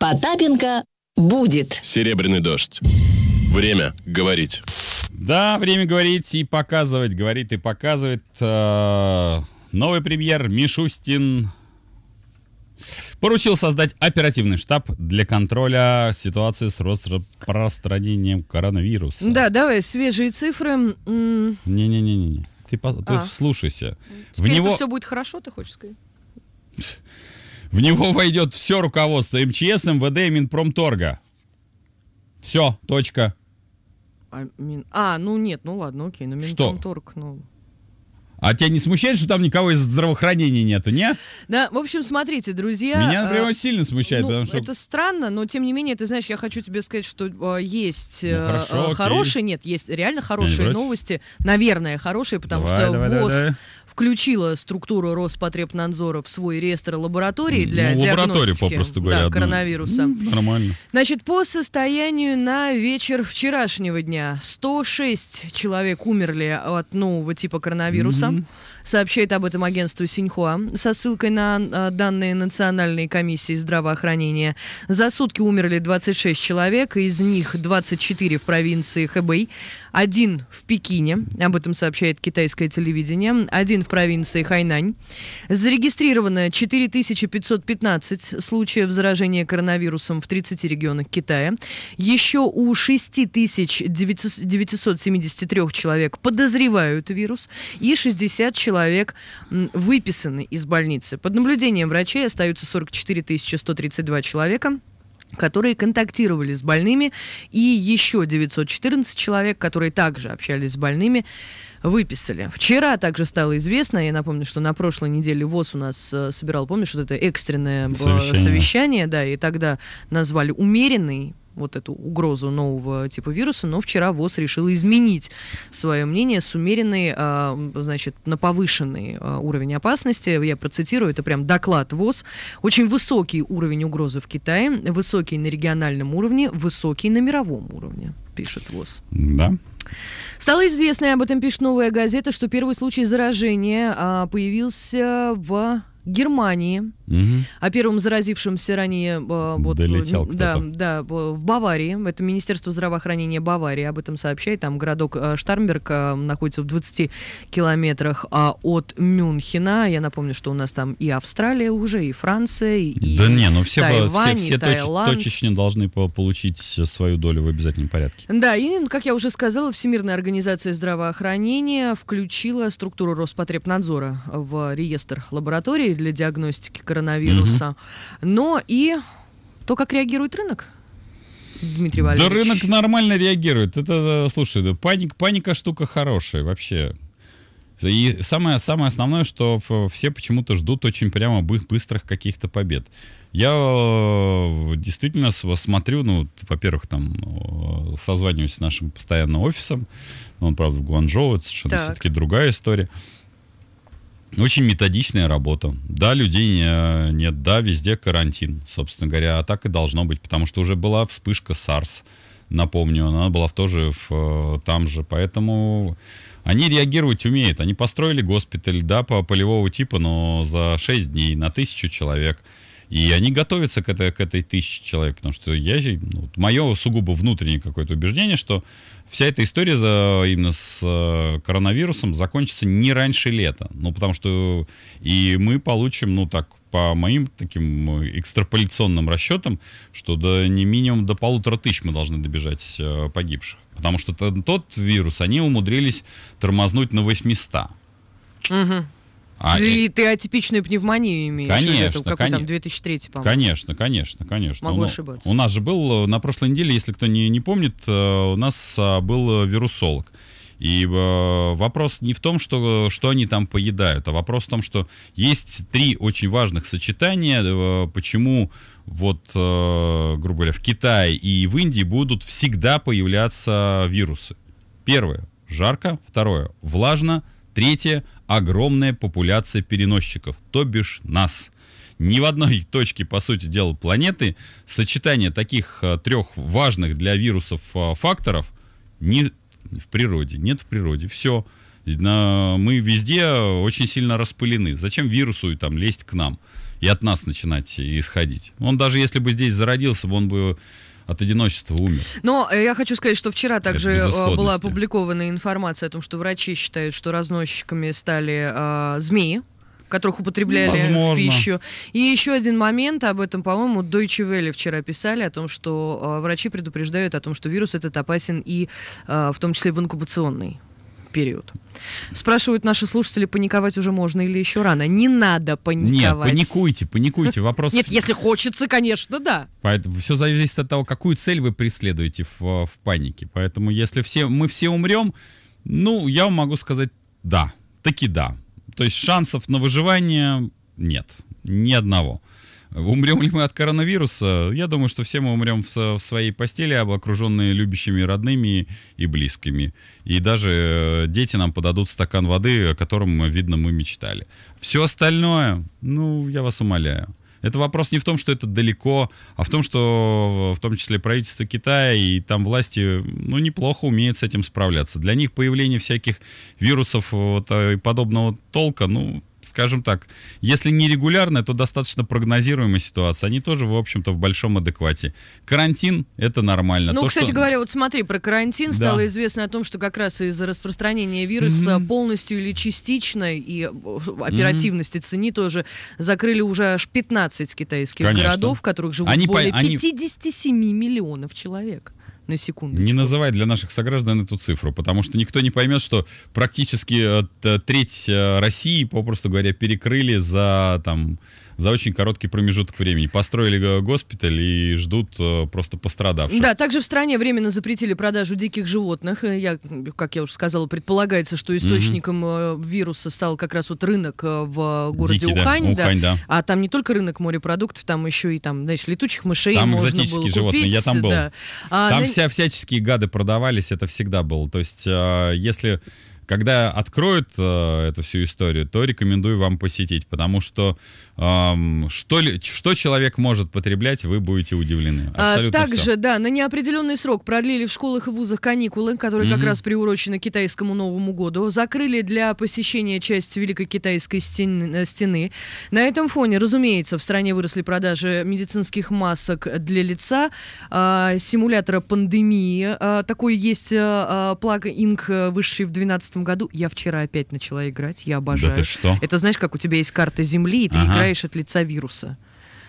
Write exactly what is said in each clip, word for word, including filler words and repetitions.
Потапенко будет. Серебряный дождь. Время говорить. Да, время говорить и показывать. Говорит и показывает. Э, новый премьер Мишустин поручил создать оперативный штаб для контроля ситуации с распространением коронавируса. Да, давай, свежие цифры. Не-не-не-не. Ты, по, ты а. вслушайся. Теперь в него... это все будет хорошо, ты хочешь сказать? В него войдет все руководство МЧС, МВД и Минпромторга. Все, точка. А, мин... а, ну нет, ну ладно, окей, ну Минпромторг, ну... А тебя не смущает, что там никого из здравоохранения нету, не? Да, в общем, смотрите, друзья... Меня, например, а, сильно смущает, ну, потому что... Это странно, но, тем не менее, ты знаешь, я хочу тебе сказать, что а, есть ну, хорошо, а, хорошие, нет, есть реально хорошие новости, наверное, хорошие, потому давай, что давай, ВОЗ давай. включила структуру Роспотребнадзора в свой реестр лабораторий для ну, диагностики попросту говоря, да, одну. коронавируса. Mm, нормально. Значит, по состоянию на вечер вчерашнего дня сто шесть человек умерли от нового типа коронавируса. Mm-hmm. Сообщает об этом агентство Синьхуа со ссылкой на а, данные Национальной комиссии здравоохранения. За сутки умерли двадцать шесть человек, из них двадцать четыре в провинции Хэбэй, один в Пекине, об этом сообщает китайское телевидение, один в провинции Хайнань. Зарегистрировано четыре тысячи пятьсот пятнадцать случаев заражения коронавирусом в тридцати регионах Китая. Еще у шесть тысяч девятьсот семьдесят три человек подозревают вирус, и шестьдесят человек человек выписаны из больницы. Под наблюдением врачей остаются сорок четыре тысячи сто тридцать два человека, которые контактировали с больными, и еще девятьсот четырнадцать человек, которые также общались с больными, выписали. Вчера также стало известно, я напомню, что на прошлой неделе ВОЗ у нас э, собирал, помнишь, вот это экстренное совещание. совещание, да, и тогда назвали умеренный вот эту угрозу нового типа вируса, но вчера ВОЗ решила изменить свое мнение с умеренной, а, значит, на повышенный а, уровень опасности. Я процитирую, это прям доклад ВОЗ. Очень высокий уровень угрозы в Китае, высокий на региональном уровне, высокий на мировом уровне, пишет ВОЗ. Да. Стало известно, и об этом пишет «Новая газета», что первый случай заражения а, появился в Германии. Угу. О первом заразившемся ранее вот, долетел да, да, в Баварии. Это Министерство здравоохранения Баварии об этом сообщает. Там городок Штарнберг находится в двадцати километрах от Мюнхена. Я напомню, что у нас там и Австралия уже, и Франция, и да не, ну все, Тайвань, все, все и Таиланд. точечно должны получить свою долю в обязательном порядке. Да, и, как я уже сказала, Всемирная организация здравоохранения включила структуру Роспотребнадзора в реестр лабораторий для диагностики коронавируса. Угу. Но и то, как реагирует рынок, Дмитрий Валерьевич. Да рынок нормально реагирует. Это, слушай, да, паник, паника штука хорошая вообще. И самое, самое основное, что все почему-то ждут очень прямо быстрых каких-то побед. Я действительно смотрю, ну, во-первых, там созваниваюсь с нашим постоянным офисом. Он, правда, в Гуанчжоу, это совершенно так. Все-таки другая история. Очень методичная работа. Да, людей нет, да, везде карантин, собственно говоря, а так и должно быть, потому что уже была вспышка SARS, напомню, она была тоже в, там же, поэтому они реагировать умеют. Они построили госпиталь, да, по полевого типа, но за шесть дней на тысячу человек. И они готовятся к этой, к этой тысяче человек, потому что я, ну, мое сугубо внутреннее какое-то убеждение, что вся эта история за, именно с э, коронавирусом закончится не раньше лета. Ну, потому что и мы получим, ну, так, по моим таким экстраполяционным расчетам, что до, не минимум до полутора тысяч мы должны добежать э, погибших. Потому что тот вирус они умудрились тормознуть на восемьсот. Угу. А, ты, э... ты атипичную пневмонию имеешь? Конечно, какой кон... там две тысячи третий, по-моему. Конечно, конечно, конечно. Могу у, ошибаться. У нас же был на прошлой неделе, если кто не, не помнит, у нас был вирусолог. И вопрос не в том, что, что они там поедают, а вопрос в том, что есть три очень важных сочетания, почему вот, грубо говоря, в Китае и в Индии будут всегда появляться вирусы. Первое – жарко, второе – влажно, третье – огромная популяция переносчиков, то бишь нас. Ни в одной точке, по сути дела, планеты сочетание таких а, трех важных для вирусов а, факторов не в природе, нет в природе. Все. Мы везде очень сильно распылены. Зачем вирусу там лезть к нам и от нас начинать исходить? Он даже если бы здесь зародился, он бы от одиночества умер. Но я хочу сказать, что вчера также была опубликована информация о том, что врачи считают, что разносчиками стали э, змеи, которых употребляли Возможно. в пищу. И еще один момент, об этом, по-моему, Deutsche Welle вчера писали, о том, что э, врачи предупреждают о том, что вирус этот опасен и э, в том числе в инкубационный период. Спрашивают наши слушатели, паниковать уже можно или еще рано? Не надо паниковать. Нет, паникуйте, паникуйте. Вопрос... Нет, если хочется, конечно, да. Поэтому все зависит от того, какую цель вы преследуете в, в панике. Поэтому если все, мы все умрем, ну, я вам могу сказать да, таки да. То есть шансов на выживание нет, ни одного. Умрем ли мы от коронавируса? Я думаю, что все мы умрем в, в своей постели, окруженные любящими родными и близкими. И даже дети нам подадут стакан воды, о котором, видно, мы мечтали. Все остальное, ну, я вас умоляю. Это вопрос не в том, что это далеко, а в том, что в том числе правительство Китая и там власти, ну, неплохо умеют с этим справляться. Для них появление всяких вирусов вот, и подобного толка, ну, скажем так, если не регулярная, то достаточно прогнозируемая ситуация. Они тоже, в общем-то, в большом адеквате. Карантин — это нормально. Ну, то, кстати что... говоря, вот смотри, про карантин да. стало известно о том, что как раз из-за распространения вируса mm-hmm. полностью или частично, и оперативности mm-hmm. цени тоже, закрыли уже аж пятнадцать китайских Конечно. городов, в которых живут они более по... они... пятьдесят семь миллионов человек. На секундочку. Не называй для наших сограждан эту цифру, потому что никто не поймет, что практически треть России, попросту говоря, перекрыли за, там, за очень короткий промежуток времени. Построили госпиталь и ждут просто пострадавших. Да, также в стране временно запретили продажу диких животных. Я, как я уже сказала, предполагается, что источником угу. вируса стал как раз вот рынок в городе Дикий, Ухань. да. Ухань да. да. А там не только рынок морепродуктов, там еще и там, знаешь, летучих мышей там можно экзотические было животные, купить. я там был. Да. А, там на... вся, всяческие гады продавались, это всегда было. То есть, э, если... Когда откроют э, эту всю историю, то рекомендую вам посетить, потому что эм, что, ли, что человек может потреблять, вы будете удивлены. Абсолютно а, также, все. да, на неопределенный срок продлили в школах и вузах каникулы, которые mm-hmm. как раз приурочены к китайскому Новому году. Закрыли для посещения часть Великой Китайской стены, стены. На этом фоне, разумеется, в стране выросли продажи медицинских масок для лица, э, симулятора пандемии. Э, такой есть э, Plug Inc, вышедший в двенадцатом году. Я вчера опять начала играть, я обожаю. Да ты что? Это знаешь, как у тебя есть карта Земли, и ты ага. играешь от лица вируса.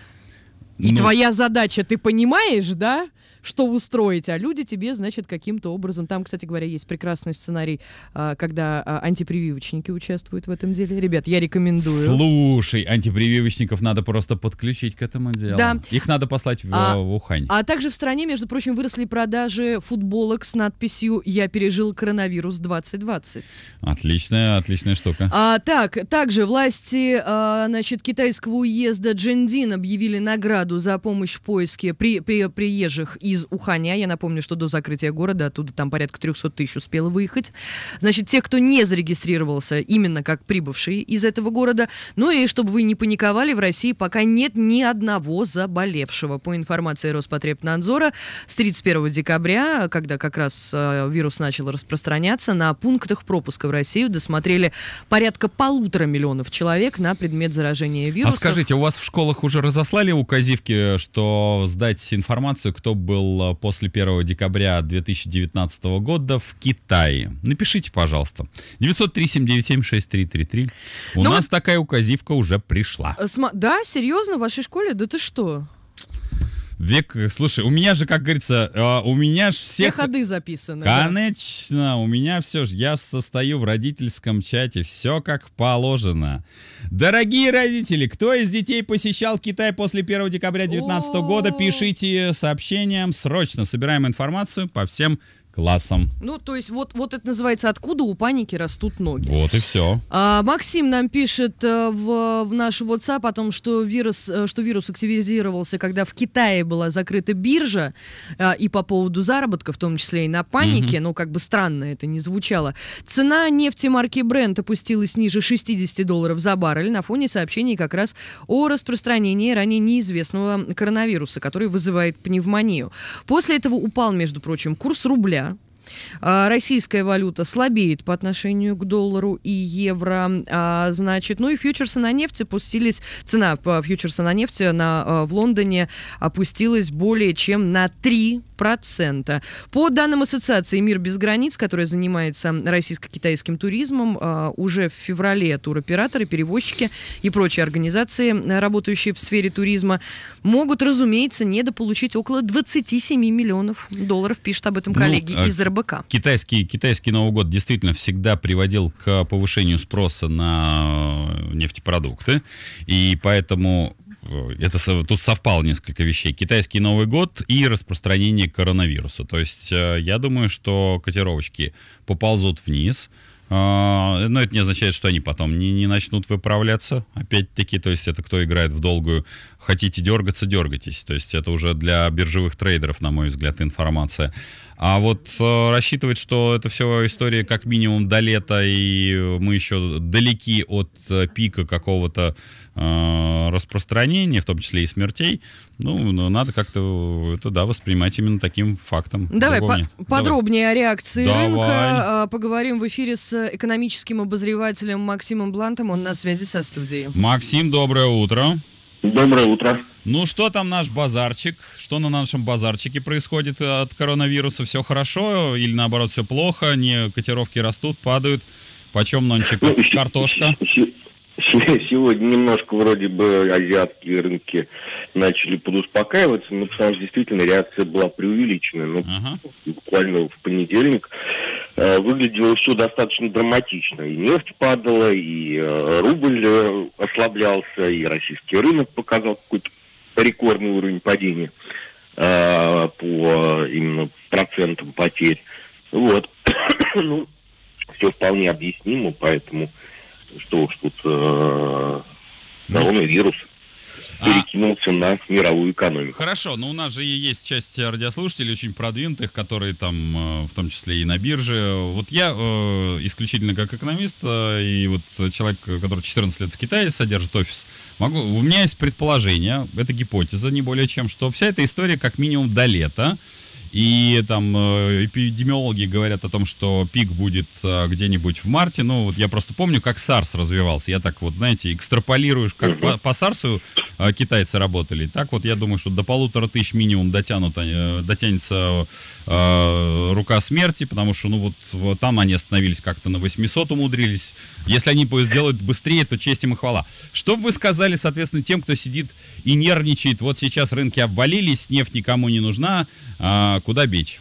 И ну... твоя задача, ты понимаешь, да, что устроить, а люди тебе, значит, каким-то образом... Там, кстати говоря, есть прекрасный сценарий, когда антипрививочники участвуют в этом деле. Ребят, я рекомендую. Слушай, антипрививочников надо просто подключить к этому делу. Да. Их надо послать в, а, в Ухань. А также в стране, между прочим, выросли продажи футболок с надписью «Я пережил коронавирус двадцать двадцать». Отличная, отличная штука. А, так, также власти а, значит, китайского уезда Джэндин объявили награду за помощь в поиске при, при, приезжих из Уханя. Я напомню, что до закрытия города оттуда там порядка триста тысяч успело выехать. Значит, те, кто не зарегистрировался именно как прибывшие из этого города. Ну и чтобы вы не паниковали, в России пока нет ни одного заболевшего. По информации Роспотребнадзора, с тридцать первого декабря, когда как раз э, вирус начал распространяться, на пунктах пропуска в Россию досмотрели порядка полутора миллионов человек на предмет заражения вирусом. А скажите, у вас в школах уже разослали указивки, что сдать информацию, кто был после первого декабря две тысячи девятнадцатого года в Китае? Напишите, пожалуйста. девятьсот три семь девять семь шесть три три три. У ну, нас такая указивка уже пришла. Сма- да, серьезно, в вашей школе? Да ты что? Век, слушай, у меня же, как говорится, э, у меня же всех... Все ходы записаны. Конечно, да. У меня все же, я состою в родительском чате, все как положено. Дорогие родители, кто из детей посещал Китай после первого декабря две тысячи девятнадцатого года, пишите сообщением, срочно собираем информацию по всем классом. Ну, то есть вот, вот это называется «Откуда у паники растут ноги». Вот и все. А, Максим нам пишет а, в, в наш WhatsApp о том, что вирус, что вирус активизировался, когда в Китае была закрыта биржа, а, и по поводу заработка, в том числе и на панике, mm-hmm. ну, как бы странно это не звучало. Цена нефти марки Brent опустилась ниже шестьдесят долларов за баррель на фоне сообщений как раз о распространении ранее неизвестного коронавируса, который вызывает пневмонию. После этого упал, между прочим, курс рубля. А, российская валюта слабеет по отношению к доллару и евро. А, значит, ну и фьючерсы на нефть опустились. Цена по фьючерса на нефть на, а, в Лондоне опустилась более чем на три процента. По данным Ассоциации «Мир без границ», которая занимается российско-китайским туризмом, а, уже в феврале туроператоры, перевозчики и прочие организации, работающие в сфере туризма, могут, разумеется, недополучить около двадцать семь миллионов долларов, пишут об этом коллеги ну, из эр бэ ка. Китайский, китайский Новый год действительно всегда приводил к повышению спроса на нефтепродукты, и поэтому это, тут совпало несколько вещей. Китайский Новый год и распространение коронавируса. То есть я думаю, что котировочки поползут вниз. Но это не означает, что они потом не, не начнут выправляться. Опять-таки, то есть это кто играет в долгую. Хотите дергаться, дергайтесь. То есть это уже для биржевых трейдеров, на мой взгляд, информация. А вот э, рассчитывать, что это все история как минимум до лета, и мы еще далеки от э, пика какого-то э, распространения, в том числе и смертей, ну, надо как-то это, да, воспринимать именно таким фактом. Давай по- подробнее Давай. о реакции Давай. рынка. Поговорим в эфире с экономическим обозревателем Максимом Блантом. Он на связи со студией. Максим, доброе утро. Доброе утро. Ну, что там наш базарчик? Что на нашем базарчике происходит от коронавируса? Все хорошо или, наоборот, все плохо? Не, котировки растут, падают? Почем нончик Ну, картошка? Сегодня немножко вроде бы азиатские рынки начали подуспокаиваться, но потому что действительно реакция была преувеличенная. Но ага. буквально в понедельник э, выглядело все достаточно драматично. И нефть падала, и э, рубль э, ослаблялся, и российский рынок показал какой-то рекордный уровень падения э, по именно процентам потерь. Вот. Ну, все вполне объяснимо, поэтому что уж тут э, коронавирус перекинулся а... на мировую экономику. Хорошо, но у нас же и есть часть радиослушателей очень продвинутых, которые там, в том числе и на бирже. Вот я э, исключительно как экономист э, и вот человек, который четырнадцать лет в Китае содержит офис, могу, у меня есть предположение, это гипотеза, не более чем, что вся эта история как минимум до лета. И там э, эпидемиологи говорят о том, что пик будет э, где-нибудь в марте. Ну, вот я просто помню, как SARS развивался. Я так вот, знаете, экстраполируешь, как uh-huh. по, по SARS э, китайцы работали. Так вот, я думаю, что до полутора тысяч минимум дотянут, э, дотянется э, рука смерти, потому что, ну, вот, вот там они остановились как-то на восемьсот, умудрились. Если они сделают быстрее, то честь им и хвала. Что бы вы сказали, соответственно, тем, кто сидит и нервничает? Вот сейчас рынки обвалились, нефть никому не нужна, э, куда бить?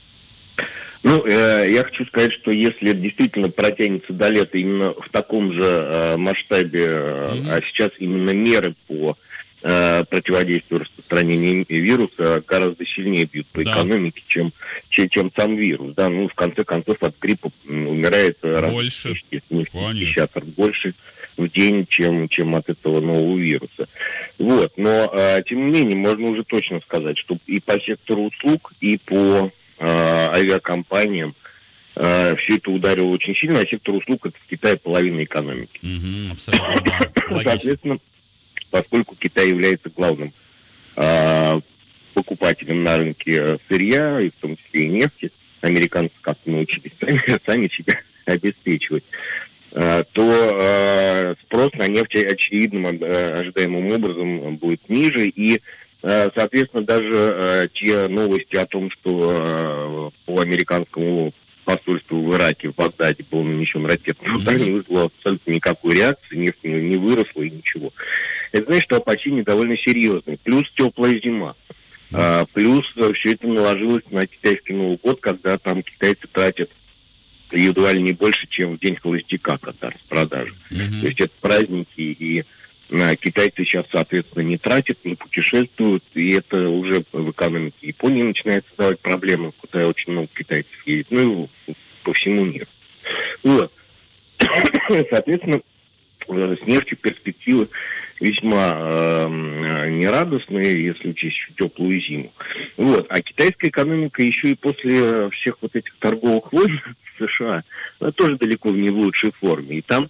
Ну, э, я хочу сказать, что если это действительно протянется до лета именно в таком же э, масштабе, э, mm-hmm. а сейчас именно меры по э, противодействию распространению вируса гораздо сильнее бьют по да. экономике, чем, чем, чем сам вирус. Да, ну, в конце концов, от гриппа умирает больше, раз в больше в день, чем, чем от этого нового вируса. Вот, но, э, тем не менее, можно уже точно сказать, что и по сектору услуг, и по э, авиакомпаниям э, все это ударило очень сильно, а сектор услуг — это в Китае половина экономики. Mm-hmm, абсолютно, да. Соответственно, поскольку Китай является главным э, покупателем на рынке сырья, и в том числе и нефти, американцы как-то научились сами, сами себя обеспечивать, то э, спрос на нефть очевидным э, ожидаемым образом будет ниже, и, э, соответственно, даже э, те новости о том, что э, по американскому посольству в Ираке, в Багдаде был нанесен ракетный удар, не вызвало абсолютно никакой реакции, нефть не, не выросла и ничего. Это значит, что опасения довольно серьезные. Плюс теплая зима. А, плюс все это наложилось на китайский Новый год, когда там китайцы тратят едва ли не больше, чем в день холостяка, когда распродажа. Mm-hmm. То есть это праздники, и а, китайцы сейчас, соответственно, не тратят, не путешествуют, и это уже в экономике Японии начинает создавать проблемы, куда очень много китайцев едет, ну и по всему миру. Вот. Соответственно, с нефтью перспективы весьма э, нерадостные, если учесть теплую зиму. Вот. А китайская экономика еще и после всех вот этих торговых войн в США, она тоже далеко не в лучшей форме. И там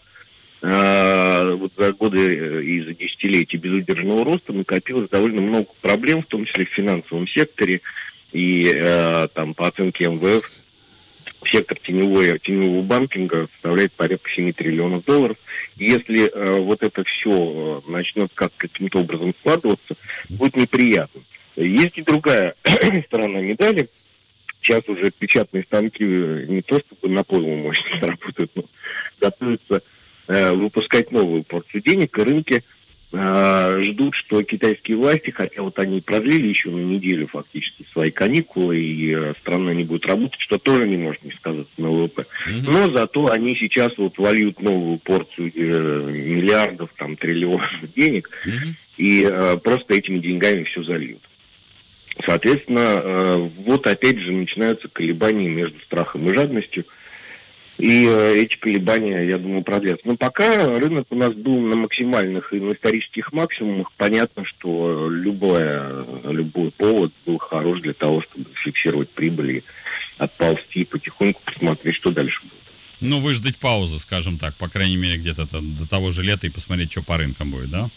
э, вот за годы и за десятилетия безудержного роста накопилось довольно много проблем, в том числе в финансовом секторе. И э, там по оценке эм вэ эф сектор теневой, теневого банкинга составляет порядка семь триллионов долларов. И если э, вот это все э, начнет как, каким-то образом складываться, будет неприятно. Есть и другая сторона медали. Сейчас уже печатные станки не то чтобы на полную мощность работают, но готовятся э, выпускать новую порцию денег, и рынки э, ждут, что китайские власти, хотя вот они продлили еще на неделю фактически свои каникулы, и э, страна не будет работать, что тоже не может не сказаться на ВВП. Mm-hmm. Но зато они сейчас вот вольют новую порцию э, миллиардов, там, триллионов денег, mm-hmm. и э, просто этими деньгами все зальют. Соответственно, вот опять же начинаются колебания между страхом и жадностью. И эти колебания, я думаю, продлятся. Но пока рынок у нас был на максимальных и на исторических максимумах. Понятно, что любое, любой повод был хорош для того, чтобы фиксировать прибыль и отползти, и потихоньку посмотреть, что дальше будет. Ну, выждать паузы, скажем так, по крайней мере, где-то до того же лета и посмотреть, что по рынкам будет, да?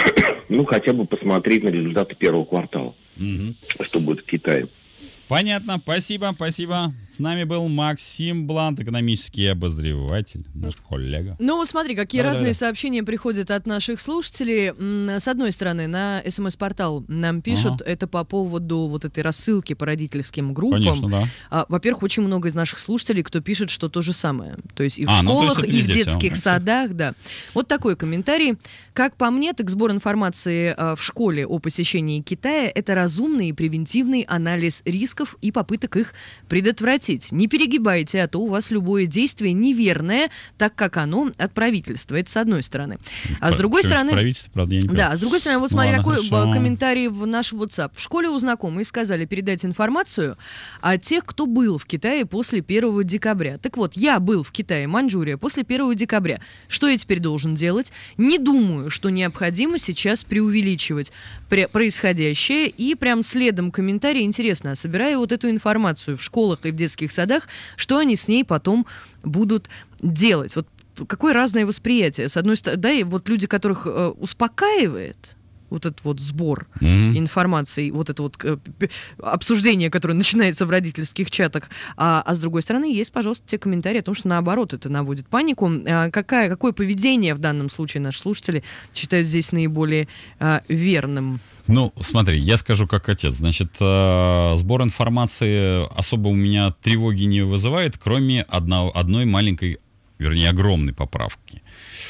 Ну, хотя бы посмотреть на результаты первого квартала. Угу. Что будет в Китае. Понятно, спасибо, спасибо. С нами был Максим Блант, экономический обозреватель, наш коллега. Ну, смотри, какие да, разные да, да. сообщения приходят от наших слушателей. С одной стороны, на СМС-портал нам пишут, ага. это по поводу вот этой рассылки по родительским группам. Конечно, да. А, во-первых, очень много из наших слушателей, кто пишет, что то же самое. То есть и в а, школах, ну, и в детских все. садах, да. Вот такой комментарий. Как по мне, так сбор информации а, в школе о посещении Китая — это разумный и превентивный анализ рисков и попыток их предотвратить. Не перегибайте, а то у вас любое действие неверное, так как оно от правительства. Это с одной стороны. А с другой стороны... Правительство, правда, я не да, а с другой стороны, вот смотри, ну, ладно, какой хорошо. комментарий в наш WhatsApp. В школе у знакомых сказали передать информацию о тех, кто был в Китае после первого декабря. Так вот, я был в Китае, Маньчжурия, после первого декабря. Что я теперь должен делать? Не думаю, что необходимо сейчас преувеличивать происходящее. И прям следом комментарий. Интересно, собирая вот эту информацию в школах и в детских садах, что они с ней потом будут делать? Вот какое разное восприятие. С одной стороны, да, и вот люди, которых э, успокаивает вот этот вот сбор mm-hmm. информации, вот это вот э, обсуждение, которое начинается в родительских чатах, а, а с другой стороны есть, пожалуйста, те комментарии о том, что наоборот это наводит панику. А какая, какое поведение в данном случае наши слушатели считают здесь наиболее а, верным? Ну, смотри, я скажу как отец. Значит, э, сбор информации особо у меня тревоги не вызывает, кроме одно, одной маленькой, вернее, огромной поправки.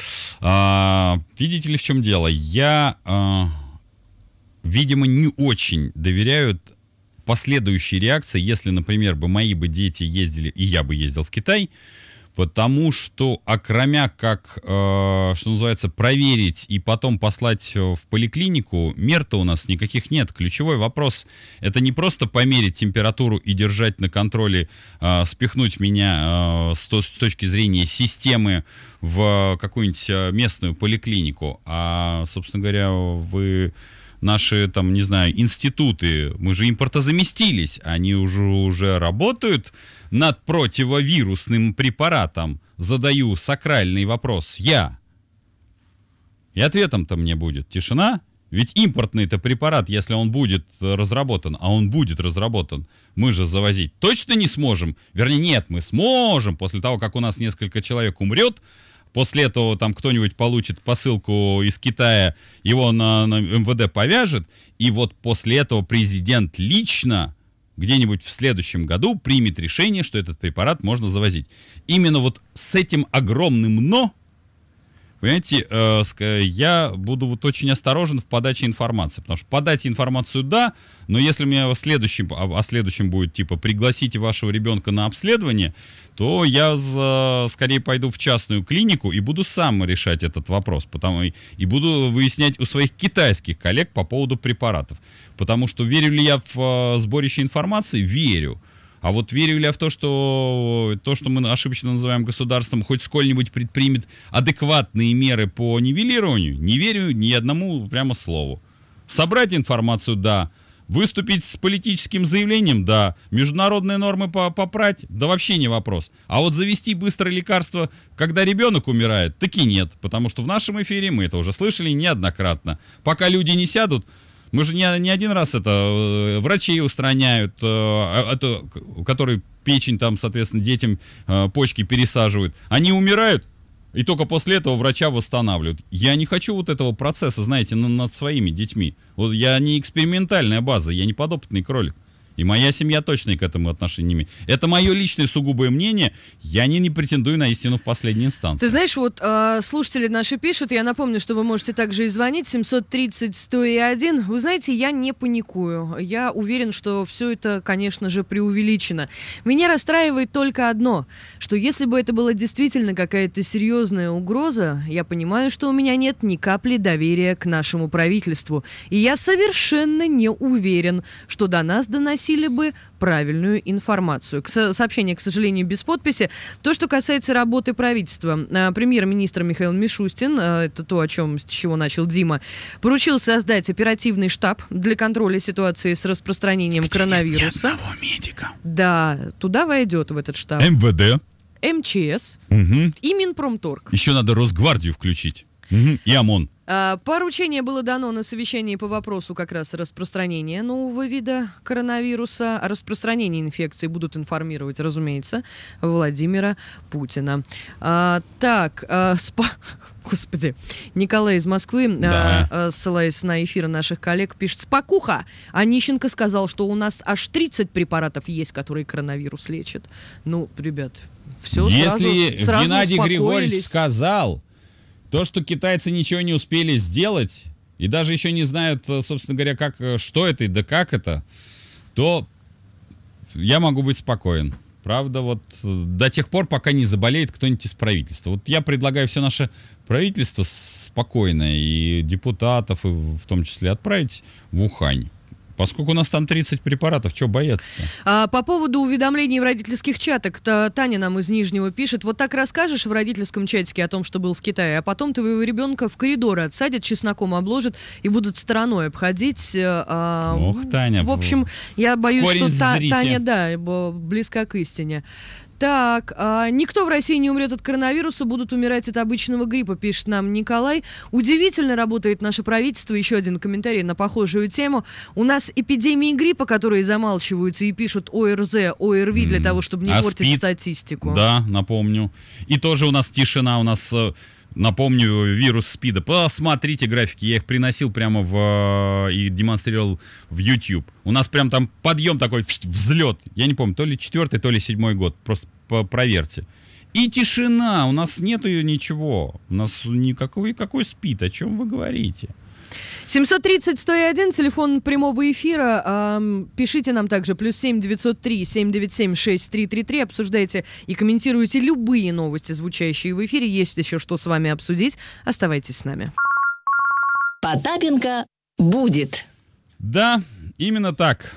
Э, видите ли, в чем дело? Я, э, видимо, не очень доверяю последующей реакции, если, например, бы мои бы дети ездили, и я бы ездил в Китай, потому что, окромя как, э, что называется, проверить и потом послать в поликлинику, мер-то у нас никаких нет. Ключевой вопрос — это не просто померить температуру и держать на контроле, э, спихнуть меня э, с, то, с точки зрения системы в какую-нибудь местную поликлинику, а, собственно говоря, вы... Наши, там, не знаю, институты, мы же импортозаместились, они уже, уже работают над противовирусным препаратом. Задаю сакральный вопрос я. И ответом-то мне будет тишина. Ведь импортный-то препарат, если он будет разработан, а он будет разработан, мы же завозить точно не сможем. Вернее, нет, мы сможем после того, как у нас несколько человек умрет. После этого там кто-нибудь получит посылку из Китая, его на, на эм вэ дэ повяжет, и вот после этого президент лично где-нибудь в следующем году примет решение, что этот препарат можно завозить. Именно вот с этим огромным «но», понимаете, э, я буду вот очень осторожен в подаче информации, потому что подать информацию да, но если у меня о следующем, о, о следующем будет типа пригласите вашего ребенка на обследование, то я за, скорее пойду в частную клинику и буду сам решать этот вопрос, потому, и, и буду выяснять у своих китайских коллег по поводу препаратов. Потому что верю ли я в э, сборище информации? Верю. А вот верю ли я в то, что то, что мы ошибочно называем государством, хоть сколь-нибудь предпримет адекватные меры по нивелированию? Не верю ни одному прямо слову. Собрать информацию – да. Выступить с политическим заявлением – да. Международные нормы попрать – да вообще не вопрос. А вот завести быстрое лекарство, когда ребенок умирает – таки нет. Потому что в нашем эфире мы это уже слышали неоднократно. Пока люди не сядут, мы же не, не один раз это врачей устраняют, э, это, которые печень, там, соответственно, детям э, почки пересаживают. Они умирают, и только после этого врача восстанавливают. Я не хочу вот этого процесса, знаете, на- над своими детьми. Вот я не экспериментальная база, я не подопытный кролик. И моя семья точно к этому отношения не имеет. Это мое личное сугубое мнение. Я не, не претендую на истину в последней инстанции. Ты знаешь, вот э, слушатели наши пишут, я напомню, что вы можете также и звонить, семьсот тридцать сто один. Вы знаете, я не паникую. Я уверен, что все это, конечно же, преувеличено. Меня расстраивает только одно, что если бы это была действительно какая-то серьезная угроза, я понимаю, что у меня нет ни капли доверия к нашему правительству. И я совершенно не уверен, что до нас доносили бы правильную информацию. К со- сообщение, к сожалению, без подписи. То, что касается работы правительства. А, Премьер-министр Михаил Мишустин, а, это то, о чем, с чего начал Дима, поручил создать оперативный штаб для контроля ситуации с распространением коронавируса. Ни одного медика. Да, туда войдет в этот штаб эм вэ дэ. эм че эс Угу. и Минпромторг. Еще надо Росгвардию включить. Угу. И ОМОН. А, Поручение было дано на совещании по вопросу как раз распространения нового вида коронавируса. О распространении инфекции будут информировать, разумеется, Владимира Путина. А, так, а, спа... Господи, Николай из Москвы, Да. а, а, ссылаясь на эфиры наших коллег, пишет: «Спокуха! А Нищенко сказал, что у нас аж тридцать препаратов есть, которые коронавирус лечат». Ну, ребят, все сразу, Если сразу Геннадий Григорьевич успокоились. сказал, то, что китайцы ничего не успели сделать, и даже еще не знают, собственно говоря, как, что это и да как это, то я могу быть спокоен. Правда, вот до тех пор, пока не заболеет кто-нибудь из правительства. Вот я предлагаю все наше правительство спокойное и депутатов, и в том числе, отправить в Ухань. Поскольку у нас там тридцать препаратов, что бояться-то? А, по поводу уведомлений в родительских чатах, та- Таня нам из Нижнего пишет: вот так расскажешь в родительском чатике о том, что был в Китае, а потом твоего ребенка в коридоры отсадят, чесноком обложат и будут стороной обходить. а, Ох, Таня, В общем, я боюсь, корень что Та- зрите. Таня, да, б- близка к истине. Так, а, никто в России не умрет от коронавируса, будут умирать от обычного гриппа, пишет нам Николай. Удивительно работает наше правительство. Еще один комментарий на похожую тему. У нас эпидемии гриппа, которые замалчиваются и пишут о эр зэ, о эр ви для М. того, чтобы не А портить СПИД? статистику. Да, напомню. И тоже у нас тишина, у нас, э, напомню, вирус СПИДа. Посмотрите графики, я их приносил прямо в э, и демонстрировал в YouTube. У нас прям там подъем такой, взлет. Я не помню, то ли четвертый, то ли седьмой год. Просто по- проверьте. И тишина, у нас нету ничего. У нас никакой какой СПИД, о чем вы говорите? семьсот тридцать сто один, телефон прямого эфира. Ам, пишите нам также плюс семь девятьсот три семь девять семь шесть три три три. Обсуждайте и комментируйте любые новости, звучащие в эфире. Есть еще что с вами обсудить. Оставайтесь с нами. Потапенко будет. Да, именно так.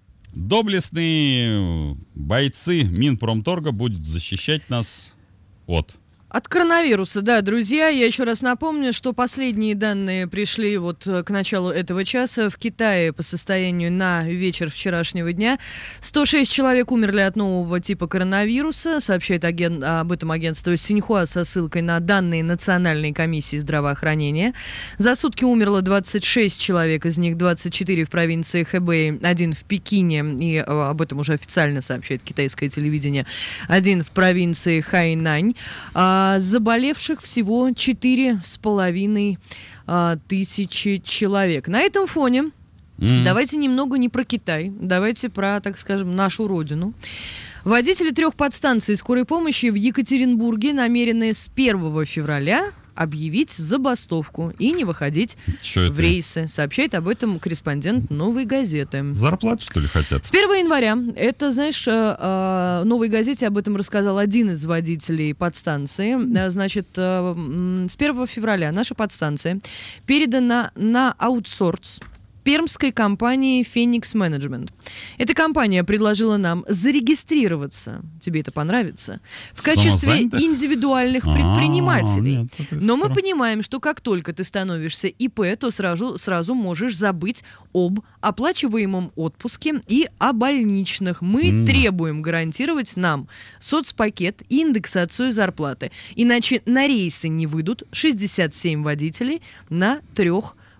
Доблестные бойцы Минпромторга будут защищать нас от... От коронавируса, да, друзья. Я еще раз напомню, что последние данные пришли вот к началу этого часа. В Китае по состоянию на вечер вчерашнего дня сто шесть человек умерли от нового типа коронавируса, сообщает агент, об этом агентство Синьхуа со ссылкой на данные Национальной комиссии здравоохранения. За сутки умерло двадцать шесть человек, из них двадцать четыре в провинции Хэбэй, один в Пекине, и э, об этом уже официально сообщает китайское телевидение, один в провинции Хайнань. А заболевших всего четыре с половиной а, тысячи человек. На этом фоне М. давайте немного не про Китай, давайте про, так скажем, нашу родину. Водители трех подстанций скорой помощи в Екатеринбурге намерены с первого февраля объявить забастовку и не выходить Чё в это? рейсы. Сообщает об этом корреспондент «Новой газеты». Зарплату, что ли, хотят? С первого января, это, знаешь, э, э, «Новой газете» об этом рассказал один из водителей подстанции. Э, Значит, э, м, с первого февраля наша подстанция передана на аутсорс пермской компании «Феникс Менеджмент». Эта компания предложила нам зарегистрироваться, тебе это понравится, в качестве Самозанятых? индивидуальных А, предпринимателей. нет, это Но мы здорово. понимаем, что как только ты становишься и пэ, то сразу, сразу можешь забыть об оплачиваемом отпуске и о больничных. Мы М. требуем гарантировать нам соцпакет и индексацию зарплаты. Иначе на рейсы не выйдут шестьдесят семь водителей на трех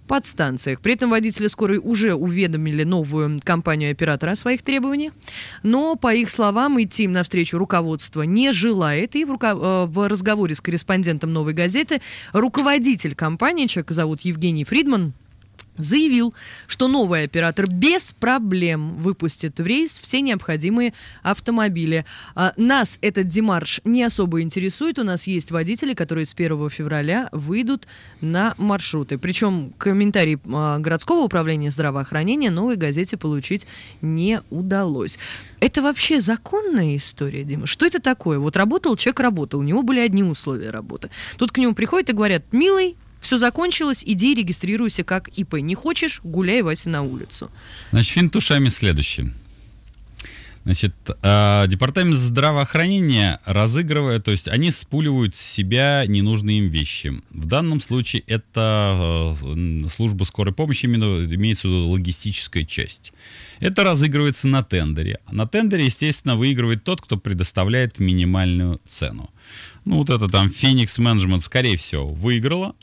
подстанциях. При этом водители скорой уже уведомили новую компанию оператора о своих требованиях, но, по их словам, идти им навстречу руководство не желает. И в, руко... в разговоре с корреспондентом «Новой газеты» руководитель компании, человека зовут Евгений Фридман, заявил, что новый оператор без проблем выпустит в рейс все необходимые автомобили. А, нас этот демарш не особо интересует. У нас есть водители, которые с первого февраля выйдут на маршруты. Причем комментарий а, городского управления здравоохранения «Новой газете» получить не удалось. Это вообще законная история, Дима? Что это такое? Вот работал человек, работал, у него были одни условия работы. Тут к нему приходят и говорят: милый, все закончилось, иди регистрируйся как ИП. Не хочешь — гуляй, Вася, на улицу. Значит, финт ушами следующий. Значит, э, департамент здравоохранения разыгрывает, то есть они спуливают с себя ненужные им вещи. В данном случае это э, служба скорой помощи, именно имеется в виду логистическая часть. Это разыгрывается на тендере. На тендере, естественно, выигрывает тот, кто предоставляет минимальную цену. Ну, вот это там Phoenix Management, скорее всего, выиграла.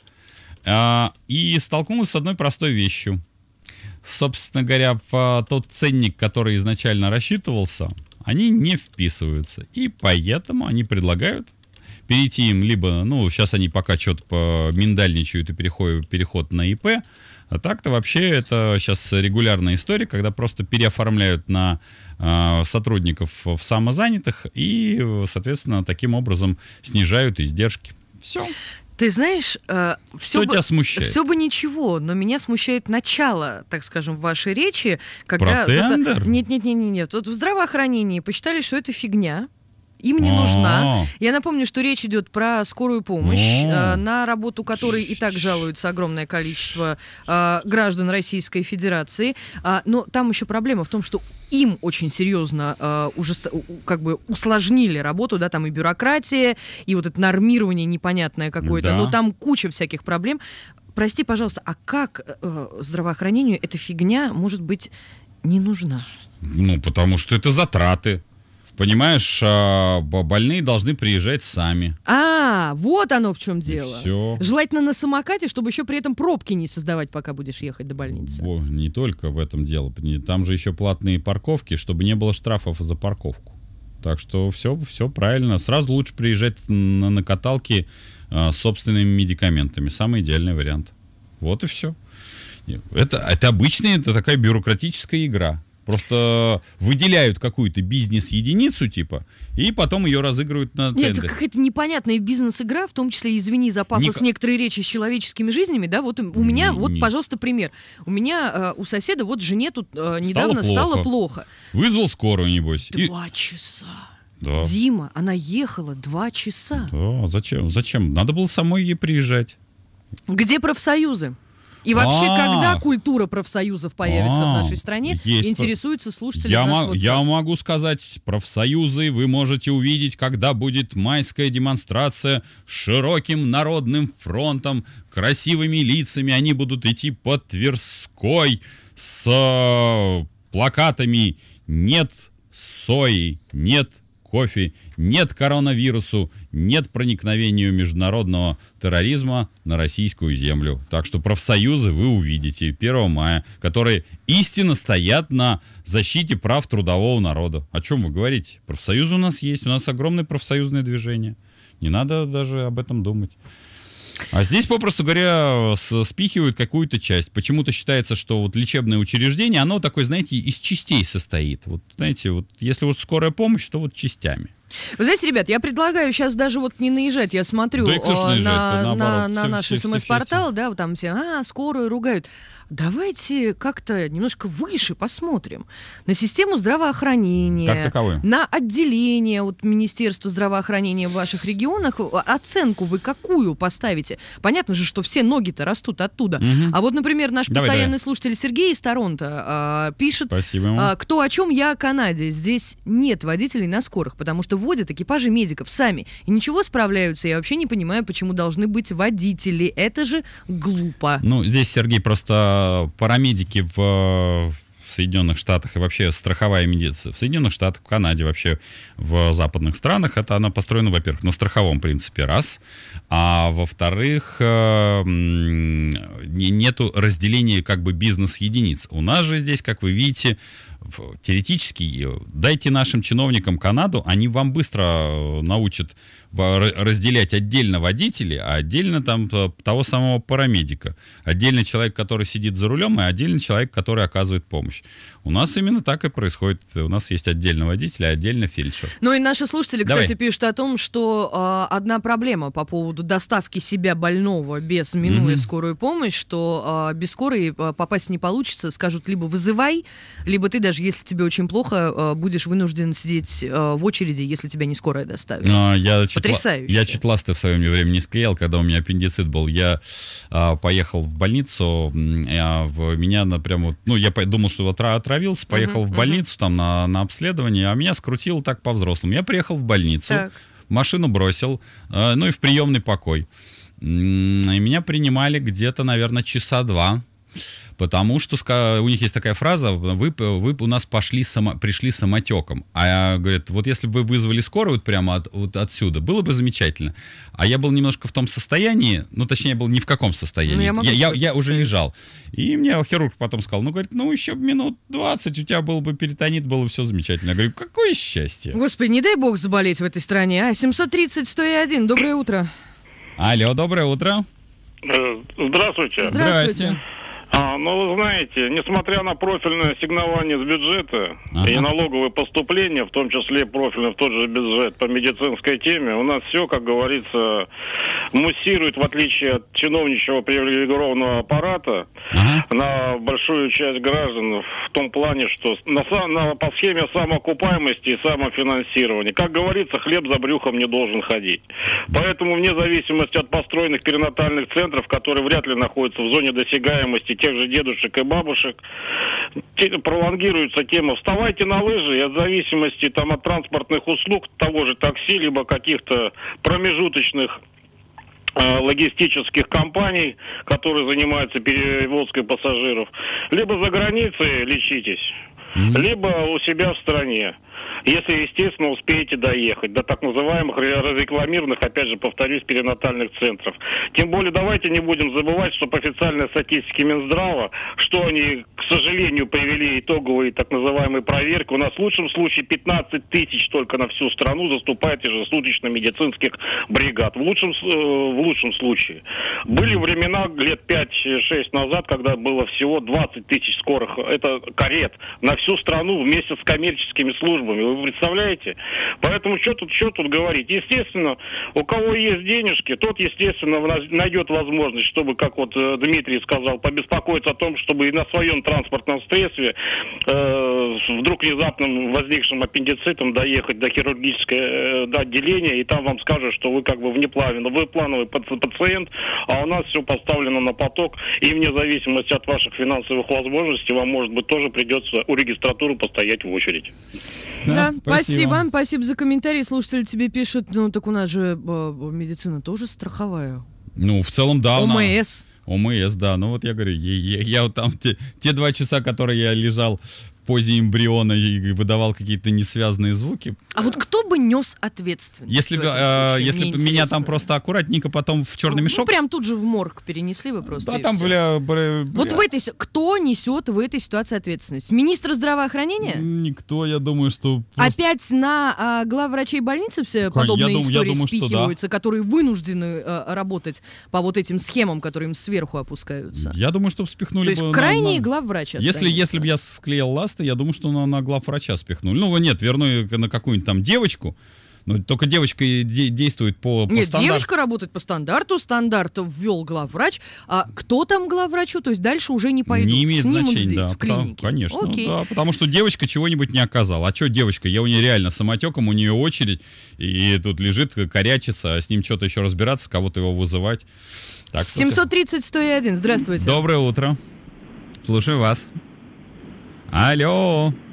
И столкнулась с одной простой вещью. Собственно говоря, в тот ценник, который изначально рассчитывался, они не вписываются. И поэтому они предлагают перейти им либо, ну, сейчас они пока что-то миндальничают и переходят, переход на ИП. А так-то вообще это сейчас регулярная история, когда просто переоформляют на э, сотрудников в самозанятых и, соответственно, таким образом снижают издержки. Все. Ты знаешь, э, все, Что бы, тебя смущает? все бы ничего, но меня смущает начало, так скажем, вашей речи, когда... Про тендер? Нет, нет, нет, нет, нет. Вот в здравоохранении посчитали, что это фигня. Им не А-а-а. нужна. Я напомню, что речь идет про скорую помощь, А-а-а. э, на работу которой и так жалуется огромное количество э, граждан Российской Федерации. А, но там еще проблема в том, что им очень серьезно э, уже как бы усложнили работу, да, там и бюрократия, и вот это нормирование непонятное какое-то. Да. Но там куча всяких проблем. Прости, пожалуйста, а как э, здравоохранению эта фигня может быть не нужна? Ну, потому что это затраты. Понимаешь, а, больные должны приезжать сами. А, вот оно в чем дело. Все. Желательно на самокате, чтобы еще при этом пробки не создавать, пока будешь ехать до больницы. О, не только в этом дело. Там же еще платные парковки, чтобы не было штрафов за парковку. Так что все, все правильно. Сразу лучше приезжать на, на каталке а, с собственными медикаментами. Самый идеальный вариант. Вот и все. Это, это обычная, это такая бюрократическая игра. Просто выделяют какую-то бизнес-единицу, типа, и потом ее разыгрывают на Нет, тендере. какая-то непонятная бизнес-игра, в том числе, извини за пафос, Ник... некоторые речи с человеческими жизнями, да, вот у меня, Не, вот, не. пожалуйста, пример. У меня, э, у соседа, вот жене тут э, недавно плохо. стало плохо. Вызвал скорую, небось. И- Два часа. Да. Дима, она ехала два часа. Да, зачем? Зачем? Надо было самой ей приезжать. Где профсоюзы? И вообще, А. когда культура профсоюзов появится А. в нашей стране, Есть интересуются слушатели Я, в наш мо- WhatsApp. я могу сказать, профсоюзы вы можете увидеть, когда будет майская демонстрация с широким народным фронтом, красивыми лицами. Они будут идти по Тверской с э, плакатами «Нет сои», «Нет кофе», «Нет коронавирусу», «Нет проникновению международного терроризма на российскую землю». Так что профсоюзы вы увидите первого мая, которые истинно стоят на защите прав трудового народа. О чем вы говорите? Профсоюзы у нас есть, у нас огромное профсоюзное движение. Не надо даже об этом думать. А здесь, попросту говоря, с- спихивают какую-то часть. Почему-то считается, что вот лечебное учреждение, оно такое, знаете, из частей состоит. Вот, знаете, вот если уж скорая помощь, то вот частями. Вы знаете, ребят, я предлагаю сейчас даже вот не наезжать. Я смотрю Да и кто ж э, наезжает-то, на, наоборот. на, на Все- наш все- все- СМС-портал, да, вот там все, а, скорую ругают. Давайте как-то немножко выше посмотрим на систему здравоохранения, Как таковую. на отделение вот, Министерства здравоохранения в ваших регионах. Оценку вы какую поставите? Понятно же, что все ноги-то растут оттуда. Мгм. А вот, например, наш Давай, постоянный давай. слушатель Сергей из Торонто а, пишет, Спасибо ему. а, кто о чем, я о Канаде. Здесь нет водителей на скорых, потому что водят экипажи медиков сами. И ничего, справляются. Я вообще не понимаю, почему должны быть водители. Это же глупо. Ну, здесь, Сергей, просто парамедики в, в Соединенных Штатах и вообще страховая медицина в Соединенных Штатах, в Канаде, вообще в западных странах, это она построена, во-первых, на страховом принципе, раз, а во-вторых, э, нету разделения как бы бизнес-единиц. У нас же здесь, как вы видите, теоретически дайте нашим чиновникам Канаду, они вам быстро научат разделять отдельно водителей, а отдельно там того самого парамедика. Отдельно человек, который сидит за рулем, и отдельно человек, который оказывает помощь. У нас именно так и происходит. У нас есть отдельно водитель, а отдельно фельдшер. Ну и наши слушатели, Давай. кстати, пишут о том, что э, одна проблема по поводу доставки себя больного без минуя mm-hmm. скорую помощь, что э, без скорой попасть не получится, скажут либо вызывай, либо ты даже, если тебе очень плохо, э, будешь вынужден сидеть э, в очереди, если тебя не скорая доставит. Но я Потрясающе. Я чуть ласты в свое время не склеил, когда у меня аппендицит был. Я а, поехал в больницу, а, в, меня на, прямо, ну, я думал, что отравился, поехал uh-huh, в больницу uh-huh. там на, на обследование, а меня скрутило так по-взрослому. Я приехал в больницу, так. машину бросил, а, ну и в приемный покой. И меня принимали где-то, наверное, часа два. Потому что у них есть такая фраза: вы, вы у нас пошли само, пришли самотеком. А говорят, вот если бы вы вызвали скорую вот прямо от, вот отсюда, было бы замечательно. А я был немножко в том состоянии, ну точнее, я был ни в каком состоянии. Ну, я, я, я, я уже лежал. И мне хирург потом сказал, ну говорит, ну еще минут двадцать у тебя был бы перитонит, было бы все замечательно. Я говорю, какое счастье. Господи, не дай бог заболеть в этой стране. А, семьсот тридцать сто один, доброе утро. Алло, доброе утро. Здравствуйте. Здравствуйте. А, ну, вы знаете, несмотря на профильное сигнование с бюджета ага. и налоговые поступления, в том числе профильный в тот же бюджет по медицинской теме, у нас все, как говорится, муссирует, в отличие от чиновничьего привилегированного аппарата, ага. на большую часть граждан в том плане, что на, на, по схеме самоокупаемости и самофинансирования. Как говорится, хлеб за брюхом не должен ходить. Поэтому вне зависимости от построенных перинатальных центров, которые вряд ли находятся в зоне досягаемости тех же дедушек и бабушек, пролонгируется тема «вставайте на лыжи», и от зависимости там, от транспортных услуг, того же такси, либо каких-то промежуточных э, логистических компаний, которые занимаются перевозкой пассажиров, либо за границей лечитесь, mm-hmm. либо у себя в стране. Если, естественно, успеете доехать до так называемых разрекламированных, опять же, повторюсь, перинатальных центров. Тем более, давайте не будем забывать, что по официальной статистике Минздрава, что они, к сожалению, привели итоговые так называемые проверки, у нас в лучшем случае пятнадцать тысяч только на всю страну заступает ежесуточно-медицинских бригад. В лучшем, в лучшем случае. Были времена лет пять-шесть назад, когда было всего двадцать тысяч скорых, это карет, на всю страну вместе с коммерческими службами. Вы представляете? Поэтому что тут, что тут говорить? Естественно, у кого есть денежки, тот, естественно, найдет возможность, чтобы, как вот Дмитрий сказал, побеспокоиться о том, чтобы и на своем транспортном средстве э, вдруг внезапным возникшим аппендицитом доехать до хирургического э, до отделения, и там вам скажут, что вы как бы внеплановый, вы плановый пациент, а у нас все поставлено на поток, и вне зависимости от ваших финансовых возможностей вам, может быть, тоже придется у регистратуры постоять в очередь. Да, спасибо. спасибо. Спасибо за комментарий. Слушатели тебе пишут, ну так у нас же э, медицина тоже страховая. Ну, в целом, да. ОМС. ОМС, да. Ну вот я говорю, я, я, я вот там те, те два часа, которые я лежал в позе эмбриона и выдавал какие-то несвязные звуки. А вот кто бы нес ответственность? Если бы, э, если бы меня там просто аккуратненько потом в черный ну, мешок... Ну, прям тут же в морг перенесли бы просто. Да, там, бля, бля, бля... Вот в этой... Кто несет в этой ситуации ответственность? Министр здравоохранения? Никто, я думаю, что... Просто... Опять на а, главврачей больницы все подобные я истории думаю, спихиваются, да. которые вынуждены а, работать по вот этим схемам, которые им сверху опускаются? Я думаю, что спихнули То есть бы... крайний на... главврач если, если бы я склеил ласты, я думаю, что на, на главврача спихнули. Ну, нет, верну на какую-нибудь там девочку. Но только девочка де- действует по, по Нет, стандарту. девочка работает по стандарту, стандарт ввел главврач. А кто там главврачу? То есть дальше уже не пойдут. Не имеет Снимут значения, здесь, да. в клинике. Потому, конечно, Окей. да, потому что девочка чего-нибудь не оказала. А что девочка? Я у нее реально самотеком, у нее очередь, и тут лежит, корячится, а с ним что-то еще разбираться, кого-то его вызывать. Так, семьсот тридцать сто один, здравствуйте. Доброе утро. Слушаю вас. Алло.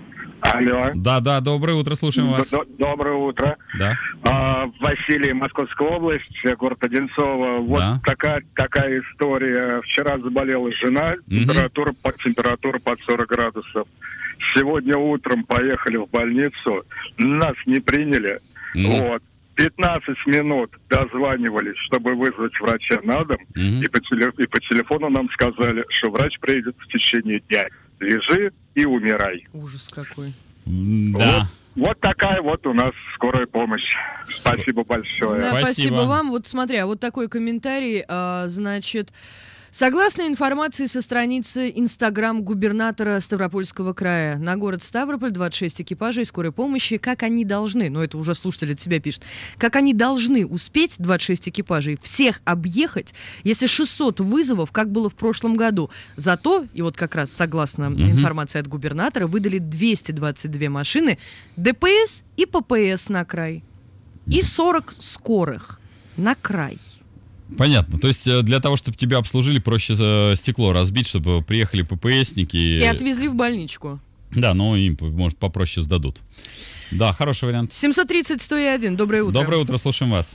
Алло. Да, да, доброе утро, слушаем вас. Д- Доброе утро. Да. А, Василий, Московская область, город Одинцово. Вот Да. такая, такая история. Вчера заболела жена, Мгм. температура, под, температура под сорок градусов. Сегодня утром поехали в больницу, нас не приняли. Мгм. Вот. пятнадцать минут дозванивались, чтобы вызвать врача на дом, Мгм. и, по теле- и по телефону нам сказали, что врач приедет в течение дня. Лежи и умирай. Ужас какой. М, Да. Вот такая вот у нас скорая помощь. Спасибо большое. Да, Спасибо. спасибо вам. Вот смотря, вот такой комментарий, а, значит... Согласно информации со страницы Инстаграм губернатора Ставропольского края, на город Ставрополь двадцать шесть экипажей скорой помощи, как они должны, ну это уже слушатель от себя пишет, как они должны успеть, двадцать шесть экипажей, всех объехать, если шестьсот вызовов, как было в прошлом году. Зато, и вот как раз согласно Мгм. информации от губернатора, выдали двести двадцать две машины ДПС и ППС на край. И сорок скорых на край. Понятно. То есть э, для того, чтобы тебя обслужили, проще э, стекло разбить, чтобы приехали ППСники. И отвезли в больничку. Да, но им, может, попроще сдадут. Да, хороший вариант. семьсот тридцать сто один. Доброе утро. Доброе утро, слушаем вас.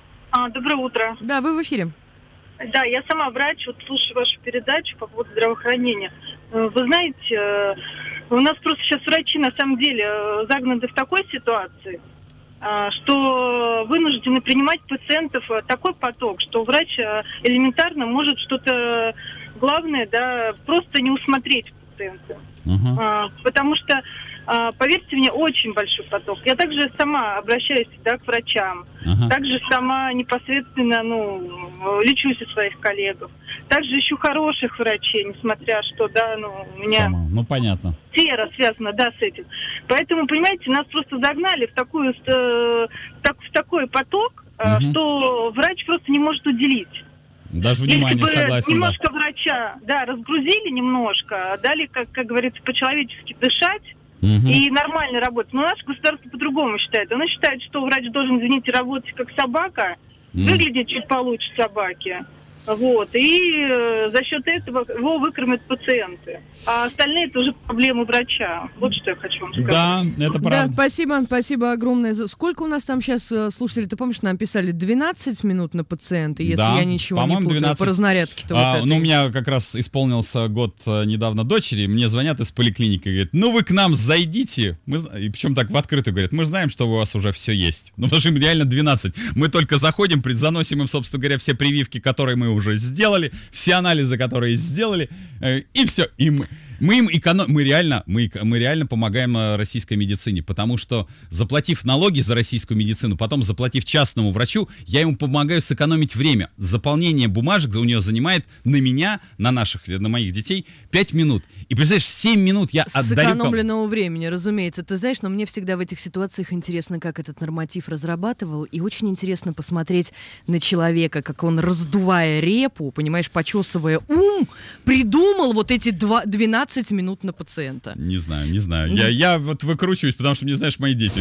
А, доброе утро. Да, вы в эфире. Да, я сама врач, вот слушаю вашу передачу по поводу здравоохранения. Э, Вы знаете, э, у нас просто сейчас врачи на самом деле э, загнаны в такой ситуации, э, что вынуждены принимать пациентов э, такой поток, что врач э, элементарно может что-то главное, да, просто не усмотреть пациента. Ага. А, потому что, а, поверьте мне, очень большой поток. Я также сама обращаюсь, да, к врачам. Ага. Также сама непосредственно, ну, лечусь у своих коллег. Также ищу хороших врачей, несмотря что, да, ну, у меня Сама. Ну, понятно. сфера связана, да, с этим. Поэтому, понимаете, нас просто загнали в такую, э, в, так- в такой поток, э, Мгм. что врач просто не может уделить. Даже внимание, Если бы согласен. Да. немножко врача, да, разгрузили немножко, дали, как, как говорится, по-человечески дышать Мгм. и нормально работать. Но наше государство по-другому считает. Оно считает, что врач должен, извините, работать как собака, М. выглядеть чуть получше собаки. Вот. И э, за счет этого его выкормят пациенты. А остальные это уже проблемы врача. Вот что я хочу вам сказать. Да, это Да, правда. спасибо, спасибо огромное. за- Сколько у нас там сейчас э, слушателей, ты помнишь, нам писали двенадцать минут на пациента, если Да, я ничего не по-моему, путаю, двенадцать. по разнарядке-то А, вот ну, у этой. меня как раз исполнился год э, недавно дочери, мне звонят из поликлиники и говорят, ну вы к нам зайдите, мы, зна- и причем так в открытую говорят, мы знаем, что у вас уже все есть. Ну, потому что им реально двенадцать. Мы только заходим, пред- заносим им, собственно говоря, все прививки, которые мы уже сделали, все анализы, которые сделали, э, и все. И мы, мы им эконом... мы реально, мы, эко- мы реально помогаем э, российской медицине, потому что заплатив налоги за российскую медицину, потом заплатив частному врачу, я ему помогаю сэкономить время. Заполнение бумажек у нее занимает на меня, на наших, на моих детей пять минут. И представляешь, семь минут я отдаю... кому- Сэкономленного времени, разумеется. Ты знаешь, но мне всегда в этих ситуациях интересно, как этот норматив разрабатывал, и очень интересно посмотреть на человека, как он, раздувая репу, понимаешь, почесывая ум, придумал вот эти два, двенадцать минут на пациента. Не знаю, не знаю. Я, я вот выкручиваюсь, потому что, не знаешь, мои дети...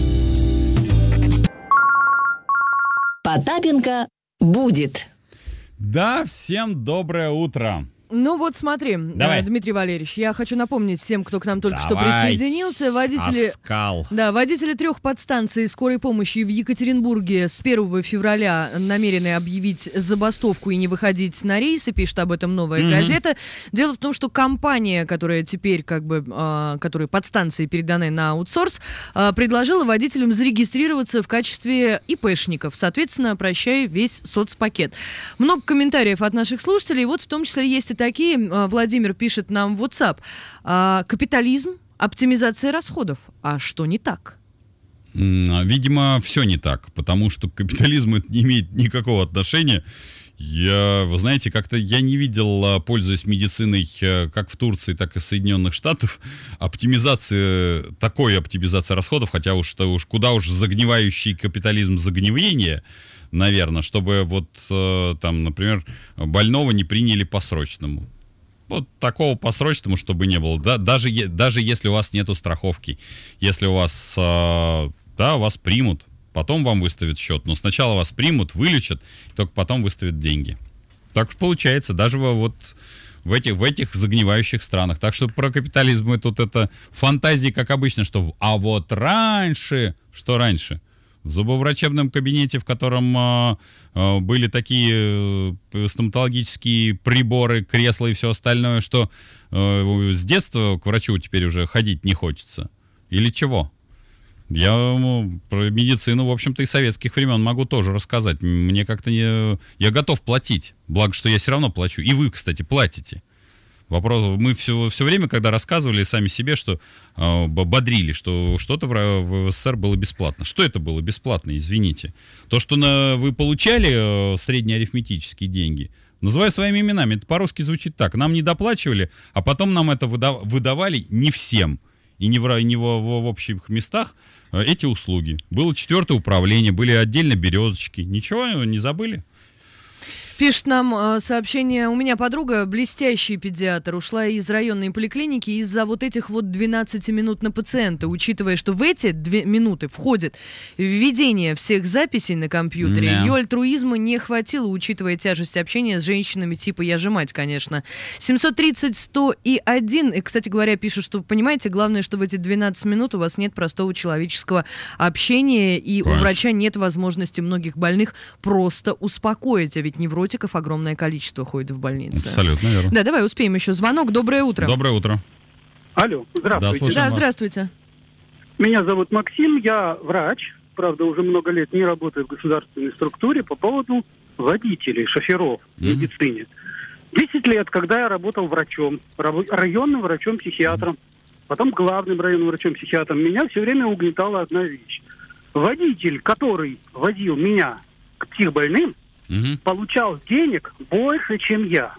Потапенко будет. Да, всем доброе утро. Ну вот смотри, Давай. э, Дмитрий Валерьевич, я хочу напомнить всем, кто к нам только что Давай. присоединился, водители... Оскал. Да, водители трех подстанций скорой помощи в Екатеринбурге с первого февраля намерены объявить забастовку и не выходить на рейсы, пишет об этом «Новая Мгм. газета». Дело в том, что компания, которая теперь как бы, э, которой подстанции переданы на аутсорс, э, предложила водителям зарегистрироваться в качестве ИПшников, соответственно, прощай весь соцпакет. Много комментариев от наших слушателей, вот в том числе есть и такие. Э, Владимир пишет нам в WhatsApp: «А, капитализм, оптимизация расходов. А что не так?» М, Видимо, все не так, потому что к капитализму это не имеет никакого отношения. Я, вы знаете, как-то я не видел, а, пользуясь медициной, а, как в Турции, так и в Соединенных Штатах, оптимизации, такой оптимизации расходов, хотя уж, то уж куда уж загнивающий капитализм загнивления, наверное, чтобы вот э, там, например, больного не приняли по-срочному. Вот такого по-срочному, чтобы не было. Да, даже, е- даже если у вас нету страховки, если у вас, э, да, вас примут, потом вам выставят счет, но сначала вас примут, вылечат, только потом выставят деньги. Так уж получается, даже во- вот в этих, в этих загнивающих странах. Так что про капитализм мы тут это фантазии, как обычно, что в- а вот раньше, что раньше? В зубоврачебном кабинете, в котором э, э, были такие э, стоматологические приборы, кресла и все остальное, что э, с детства к врачу теперь уже ходить не хочется. Или чего? Я ну, про медицину, в общем-то, и советских времен могу тоже рассказать. Мне как-то не... Я готов платить. Благо, что я все равно плачу. И вы, кстати, платите. Вопрос, мы все, все время, когда рассказывали сами себе, что э, бодрили, что что-то в, в СССР было бесплатно. Что это было бесплатно, извините? То, что на, вы получали э, среднеарифметические деньги, называю своими именами, это по-русски звучит так. Нам не доплачивали, а потом нам это выдав, выдавали не всем. И не в, не в, в, в общих местах э, эти услуги. Было четвертое управление, были отдельно березочки. Ничего не забыли? Пишет нам э, сообщение, у меня подруга, блестящий педиатр, ушла из районной поликлиники из-за вот этих вот двенадцати минут на пациента, учитывая, что в эти две минуты входит введение всех записей на компьютере. Да. Ее альтруизма не хватило, учитывая тяжесть общения с женщинами типа «я же мать», конечно. семьсот тридцать сто один, и, кстати говоря, пишут, что, понимаете, главное, что в эти двенадцать минут у вас нет простого человеческого общения, и Конечно. у врача нет возможности многих больных просто успокоить, а ведь невротиков огромное количество ходит в больнице. Абсолютно верно. Да, давай успеем еще звонок. Доброе утро. Доброе утро. Алло, Да, здравствуйте. слушаем Да, вас. здравствуйте. Меня зовут Максим, я врач. Правда, уже много лет не работаю в государственной структуре по поводу водителей, шоферов в Мгм. медицине. Десять лет, когда я работал врачом, рабо- районным врачом-психиатром, потом главным районным врачом-психиатром, меня все время угнетала одна вещь. Водитель, который возил меня к психбольным, Мгм. получал денег больше, чем я.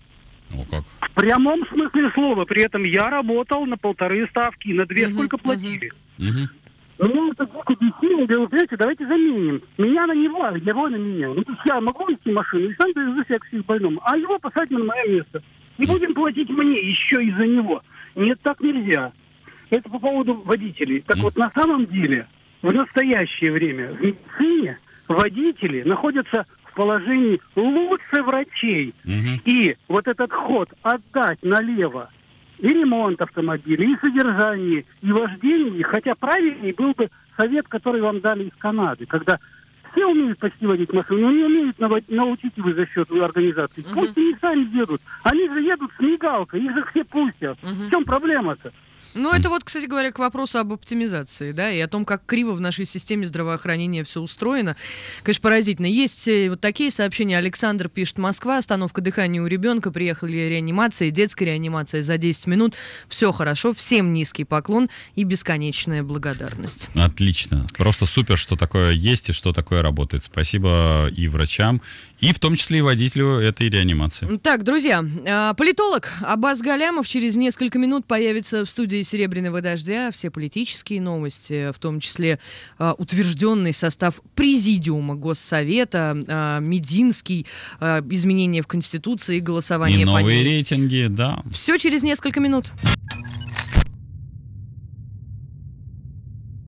О, как. В прямом смысле слова. При этом я работал на полторы ставки, на две Мгм, сколько мгм. платили. Мгм. Меня это дико бесило, я говорю, знаете, давайте заменим. Меня на него, а его на меня. Ну, то есть я могу вести машину и сам довезу себя к психбольному, а его посадить на мое место. И будем платить мне еще из-за него. Нет, так нельзя. Это по поводу водителей. Так Мгм. вот, на самом деле, в настоящее время в медицине водители находятся в положении лучше врачей. Мгм. И вот этот ход отдать налево и ремонт автомобиля, и содержание, и вождение, хотя правильнее был бы совет, который вам дали из Канады, когда все умеют почти водить машину, но не умеют навод- научить вы за счет организации. Мгм. Пусть они сами едут. Они же едут с мигалкой, их же все пустят. Мгм. В чем проблема-то? Ну, это вот, кстати говоря, к вопросу об оптимизации, да, и о том, как криво в нашей системе здравоохранения все устроено. Конечно, поразительно. Есть э, вот такие сообщения. Александр пишет: Москва, остановка дыхания у ребенка, приехали реанимация, детская реанимация за десять минут. Все хорошо, всем низкий поклон и бесконечная благодарность. Отлично. Просто супер, что такое есть и что такое работает. Спасибо и врачам, и в том числе и водителю этой реанимации. Так, друзья, э, политолог Аббас Галямов через несколько минут появится в студии «Серебряного дождя». Все политические новости, в том числе э, утвержденный состав Президиума Госсовета, э, Мединский, э, изменения в Конституции, голосование И по новые ней. рейтинги, да. Все через несколько минут.